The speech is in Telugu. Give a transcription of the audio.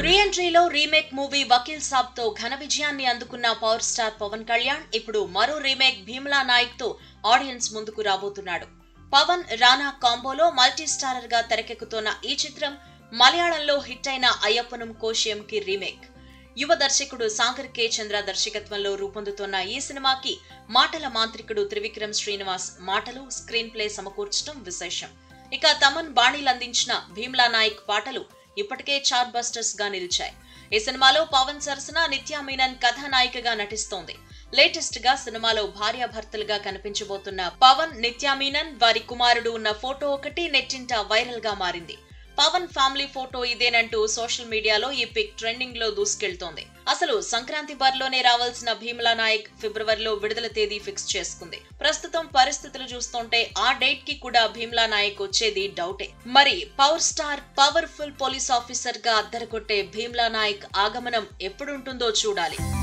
రీ-ఎంట్రీలో రీమేక్ మూవీ వకీల్ సాబ్ తో ఘన విజయాన్ని అందుకున్న పవర్ స్టార్ పవన్ కళ్యాణ్ ఇప్పుడు మరో రీమేక్ భీమ్లా నాయక్ తో ఆడియన్స్ ముందుకు రాబోతున్నాడు. పవన్ రానా కాంబోలో మల్టీ స్టారర్ గా తెరకెక్కుతున్న ఈ చిత్రం మలయాళంలో హిట్ అయిన అయ్యప్పనం కోశియం కి రీమేక్. యువ దర్శకుడు సాగర్ కే చంద్ర దర్శకత్వంలో రూపొందుతున్న ఈ సినిమాకి మాటల మాంత్రికుడు త్రివిక్రమ్ శ్రీనివాస్ మాటలు, స్క్రీన్ ప్లే సమకూర్చడం విశేషం. ఇక తమన్ బాణీలందించిన భీమ్లా నాయక్ పాటలు ఇప్పటికే చార్ట్ బస్టర్స్ గా నిలిచాయి. ఈ సినిమాలో పవన్ సరసన నిత్యా మీనన్ కథానాయికగా నటిస్తోంది. లేటెస్ట్ గా సినిమాలో భార్యాభర్తలుగా కనిపించబోతున్న పవన్, నిత్యా మీనన్, వారి కుమారుడు ఉన్న ఫోటో ఒకటి నెట్టింట వైరల్ గా మారింది. పవన్ ఫ్యామిలీ ఫోటో ఇదేనంటూ సోషల్ మీడియాలో ఈ పిక్ ట్రెండింగ్ లో దూసుకెళ్తోంది. అసలు సంక్రాంతి బరిలోనే రావాల్సిన భీమ్లా నాయక్ ఫిబ్రవరిలో విడుదల తేదీ ఫిక్స్ చేసుకుంది. ప్రస్తుతం పరిస్థితులు చూస్తుంటే ఆ డేట్ కి కూడా భీమ్లా నాయక్ వచ్చేది డౌటే. మరి power star powerful police officer గా అద్దరగొట్టే భీమ్లా నాయక్ ఆగమనం ఎప్పుడుంటుందో చూడాలి.